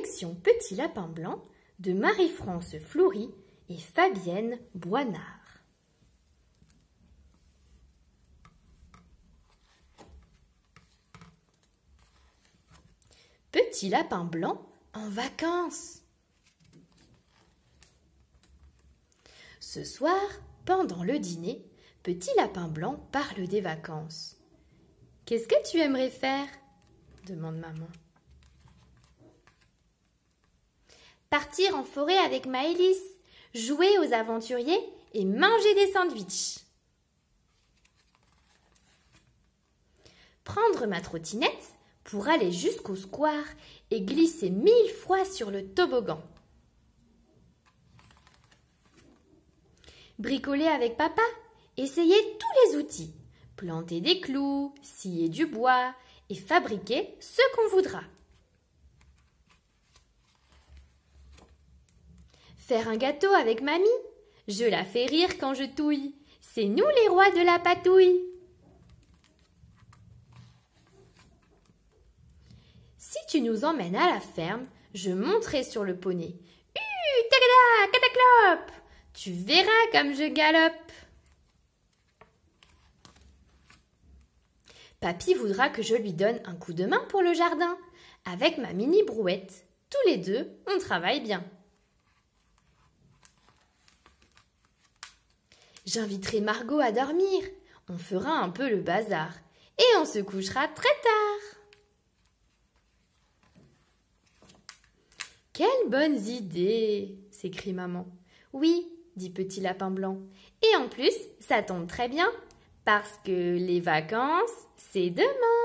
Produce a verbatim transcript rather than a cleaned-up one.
collection Petit Lapin Blanc de Marie-France Fleury et Fabienne Boinard. Petit Lapin Blanc en vacances. Ce soir, pendant le dîner, Petit Lapin Blanc parle des vacances. « Qu'est-ce que tu aimerais faire ?» demande maman. « Partir en forêt avec Maëlys, jouer aux aventuriers et manger des sandwichs. Prendre ma trottinette pour aller jusqu'au square et glisser mille fois sur le toboggan. Bricoler avec papa, essayer tous les outils, planter des clous, scier du bois et fabriquer ce qu'on voudra. Faire un gâteau avec mamie, je la fais rire quand je touille, c'est nous les rois de la patouille. Si tu nous emmènes à la ferme, je monterai sur le poney. Hu, tagada, cataclope! Tu verras comme je galope. Papy voudra que je lui donne un coup de main pour le jardin. Avec ma mini brouette, tous les deux, on travaille bien. J'inviterai Margot à dormir. On fera un peu le bazar. Et on se couchera très tard. Quelles bonnes idées, s'écrie maman. Oui, dit Petit Lapin Blanc. Et en plus, ça tombe très bien, parce que les vacances, c'est demain.